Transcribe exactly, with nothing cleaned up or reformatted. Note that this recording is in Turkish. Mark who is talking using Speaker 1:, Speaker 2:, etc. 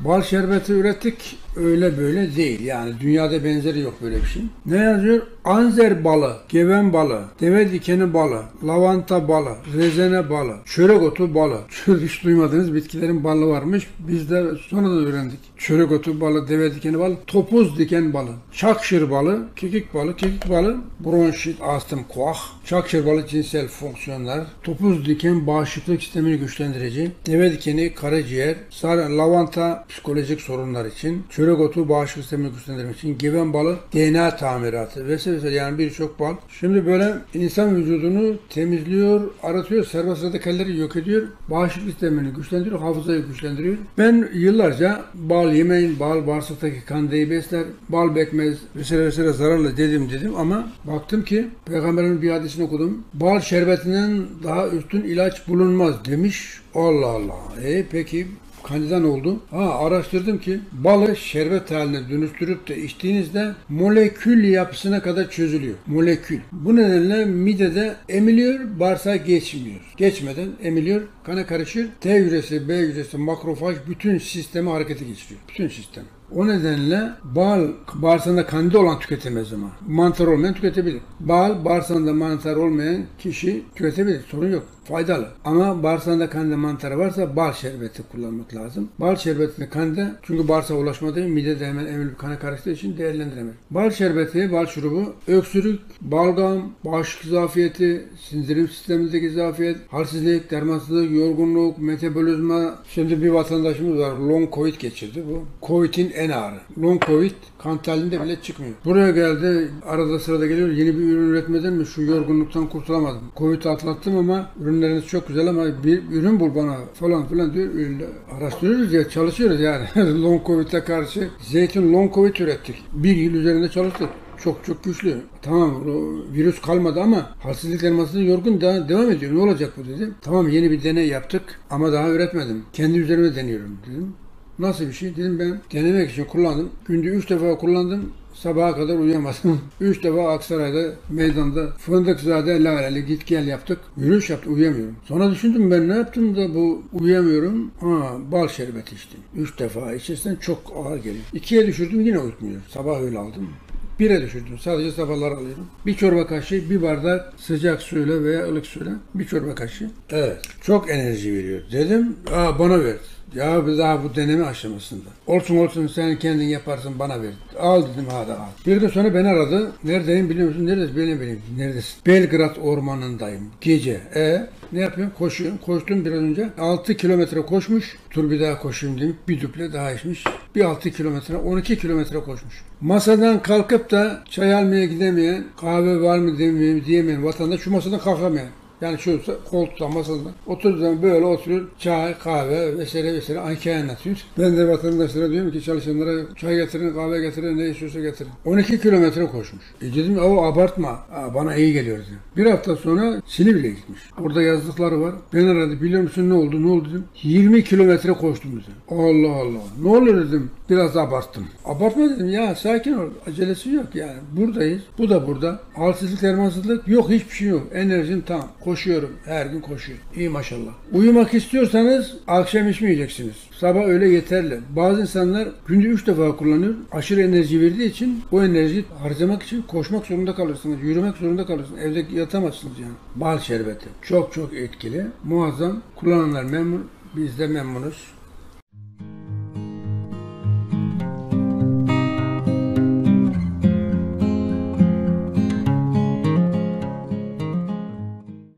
Speaker 1: Bal şerbeti ürettik. Öyle böyle değil. Yani dünyada benzeri yok böyle bir şey. Ne yazıyor? Anzer balı, geven balı, deve dikeni balı, lavanta balı, rezene balı, çörek otu balı. Çörek hiç duymadığınız bitkilerin balı varmış. Biz de sonradan öğrendik. Çörek otu balı, deve dikeni balı, topuz diken balı, çakşır balı, kekik balı, kekik balı, bronşit, astım, koah, çakşır balı cinsel fonksiyonlar, topuz diken bağışıklık sistemini güçlendirici, deve dikeni karaciğer, sarı lavanta psikolojik sorunlar için, çörek otu bağışıklık sistemini güçlendirmek için, geven balı D N A tamiratı vesaire vesaire, yani birçok bal. Şimdi böyle insan vücudunu temizliyor, aratıyor, serbest radikalleri yok ediyor, bağışıklık sistemini güçlendiriyor, hafızayı güçlendiriyor. Ben yıllarca bal yemeyin, bal bağırsaktaki kandeyi besler, bal bekmez vesaire vesaire zararlı dedim dedim ama baktım ki Peygamberin bir hadisini okudum. Bal şerbetinden daha üstün ilaç bulunmaz demiş. Allah Allah. E peki Kandida ne oldu? Ha, araştırdım ki balı şerbet haline dönüştürüp de içtiğinizde molekül yapısına kadar çözülüyor. Molekül. Bu nedenle midede emiliyor, bağırsağa geçmiyor. Geçmeden emiliyor, kana karışır. T hücresi, B hücresi, makrofaj bütün sistemi harekete geçiriyor. Bütün sistem. O nedenle bal bağırsağında kandida olan tüketemez ama. Mantar olmayan tüketebilir. Bal bağırsağında mantar olmayan kişi tüketebilir. Sorun yok. Faydalı. Ama bağırsağında kandida mantarı varsa bal şerbeti kullanmak lazım. Bal şerbetinde kandida, çünkü bağırsağa ulaşmadığı midede hemen emilip kana karıştığı için değerlendiremez. Bal şerbeti, bal şurubu, öksürük, balgam, bağışıklık zafiyeti, sindirim sistemindeki zafiyet, halsizlik, dermansızlık, yorgunluk, metabolizma. Şimdi bir vatandaşımız var. Long Covid geçirdi bu. Covid'in en ağırı. Long Covid kan tahlilinde bile çıkmıyor. Buraya geldi, arada sırada geliyor. Yeni bir ürün üretmeden mi şu yorgunluktan kurtulamadım. Covid'i atlattım ama ürünleriniz çok güzel ama bir ürün bul bana falan filan diyor. Araştırıyoruz ya, çalışıyoruz yani. Long Covid'e karşı zeytin Long Covid ürettik. Bir yıl üzerinde çalıştık. Çok çok güçlü. Tamam, virüs kalmadı ama halsizlik dermasızlığı yorgun daha devam ediyor. Ne olacak bu dedim. Tamam, yeni bir deney yaptık ama daha üretmedim. Kendi üzerime deniyorum dedim. Nasıl bir şey? Dedim ben denemek için kullandım. Günde üç defa kullandım. Sabaha kadar uyuyamadım. Üç defa Aksaray'da, meydanda, Fındıkzade, Laleli git gel yaptık. Yürüyüş yaptık, uyuyamıyorum. Sonra düşündüm ben ne yaptım da bu uyuyamıyorum. Ha, bal şerbeti içtim. Üç defa içersen çok ağır geliyor. İkiye düşürdüm, yine uyutmuyor. Sabah öyle aldım. Bire düşürdüm. Sadece sabahlar alıyorum. Bir çorba kaşığı, bir bardak sıcak suyla veya ılık suyla bir çorba kaşığı. Evet. Çok enerji veriyor. Dedim, aa, bana ver. Ya bir daha bu deneme aşamasında. Olsun olsun sen kendin yaparsın, bana ver. Al dedim, hadi al. Bir de sonra beni aradı. Neredeyim biliyor musun? Neredesin? Benim benim. Neredesin? Belgrad ormanındayım. Gece. E ne yapıyorum? Koşuyorum. Koştum biraz önce. altı kilometre koşmuş. Dur bir daha koşayım dedim. Bir duple daha içmiş. Bir altı kilometre, on iki kilometre koşmuş. Masadan kalkıp da çay almaya gidemeyen, kahve var mı demeyen, diyemeyen vatandaş şu masadan kalkamayan. Yani şu koltukta, masada oturduğu zaman böyle oturuyor, çay, kahve vesaire vesaire hikaye anlatıyor. Ben de vatandaşlara diyorum ki çalışanlara çay getirin, kahve getirin, ne istiyorsa getirin. on iki kilometre koşmuş. E dedim o abartma, Aa, bana iyi geliyor diyor. Bir hafta sonra Silivri'ye gitmiş. Orada yazdıkları var. Ben aradı, biliyor musun ne oldu, ne oldu dedim. yirmi kilometre koştum dedim. Allah Allah. Ne olur dedim, biraz abarttım. Abartma dedim ya, sakin ol, acelesi yok yani. Buradayız, bu da burada. Halsizlik, dermansızlık yok, hiçbir şey yok. Enerjin tam. Koşuyorum. Her gün koşuyorum. İyi maşallah. Uyumak istiyorsanız akşam içmeyeceksiniz. Sabah öyle yeterli. Bazı insanlar günde üç defa kullanıyor. Aşırı enerji verdiği için o enerjiyi harcamak için koşmak zorunda kalırsınız. Yürümek zorunda kalırsınız. Evde yatamazsınız yani. Bal şerbeti. Çok çok etkili. Muazzam. Kullananlar memnun. Biz de memnunuz.